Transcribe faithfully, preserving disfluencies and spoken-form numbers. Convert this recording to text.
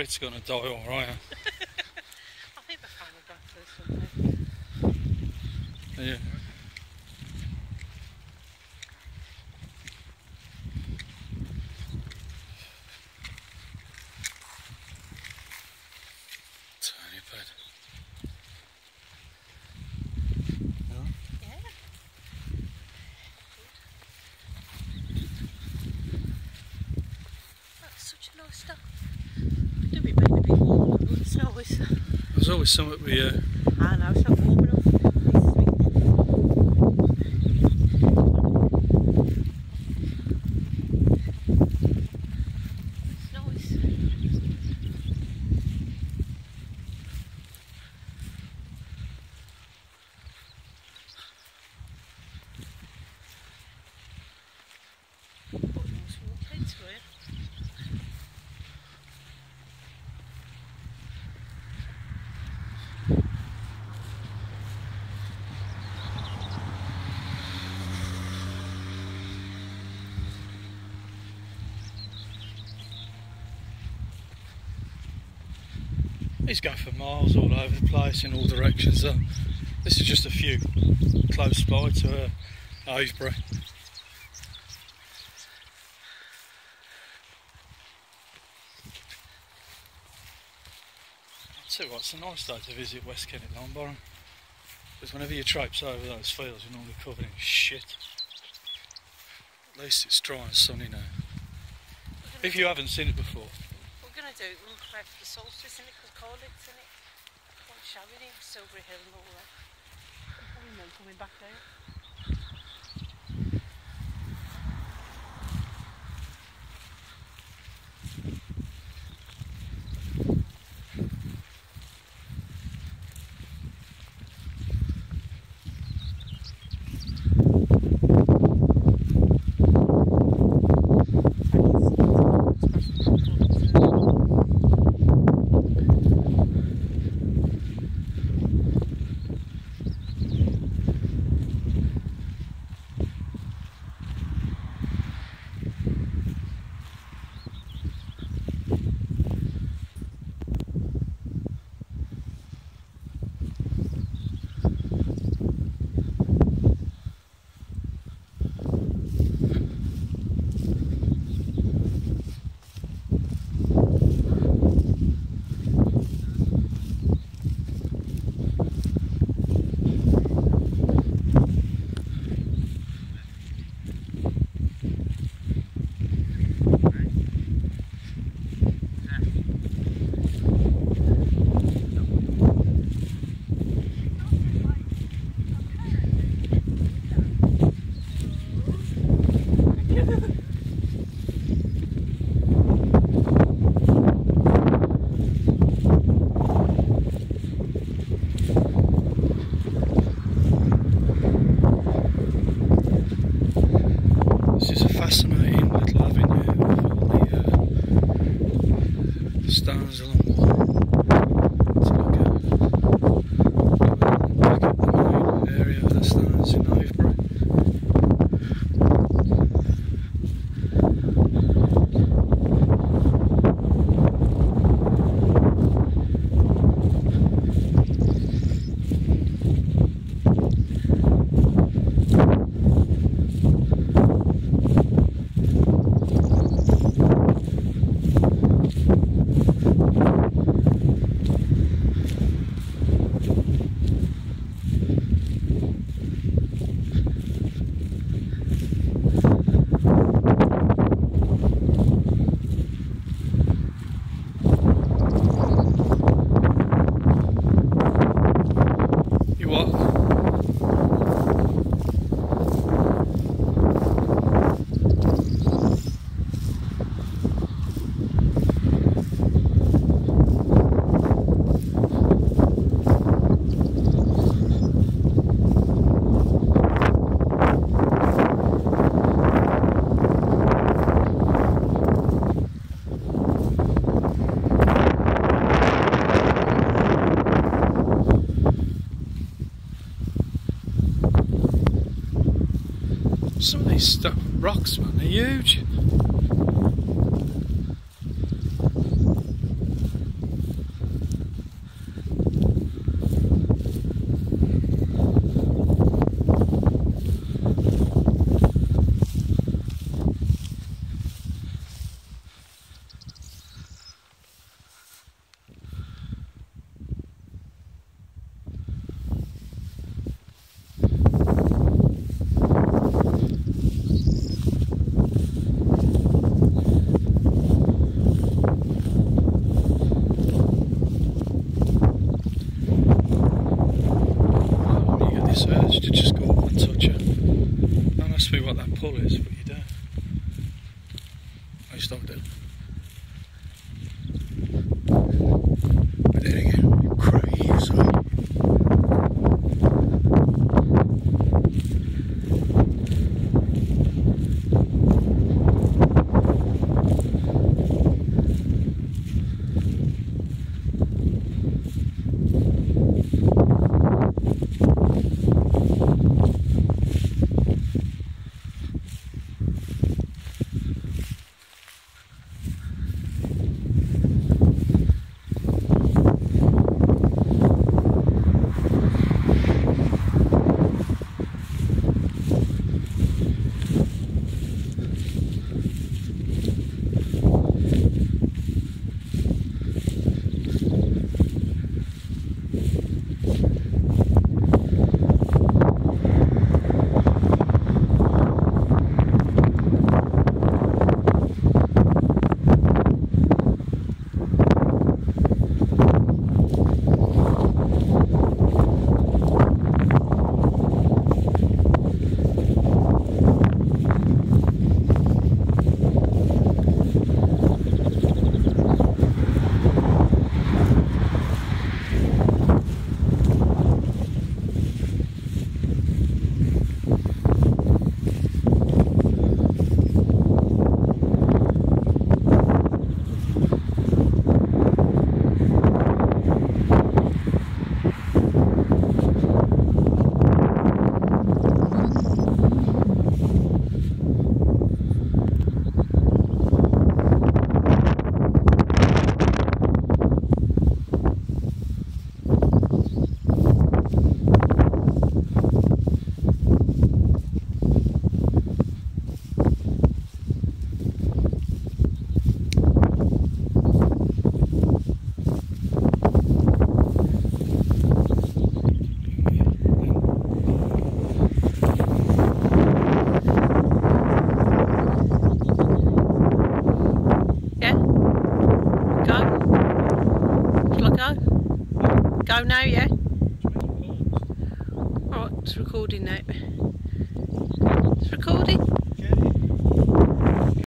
it's going to die alright. I think I found the back first, something. Yeah. Tiny bed. No? Yeah. That's such a nice stuff. Do be maybe a bit warm, but it's always. There's always something we. Uh, I know, it's not warm enough. These go for miles all over the place in all directions though. This is just a few close by to uh, Avebury. I'll tell you what, it's a nice day to visit West Kennet Longbarrow, because whenever you traipse over those fields you're normally covered in shit. At least it's dry and sunny now. If you haven't seen it before. We're going to do it when we play for the solstice, isn't it? Because Corlick's in it. One showing him, Silbury Hill and all that. I remember coming back down. Fascinating little avenue with all the uh, stones along the wall to look at. Back up the main area of the stones in Avebury. Some of these stuff, rocks, man, they're huge. what you do. I stopped it. But then again, crazy. Go now, yeah? Alright, it's recording now. It's recording.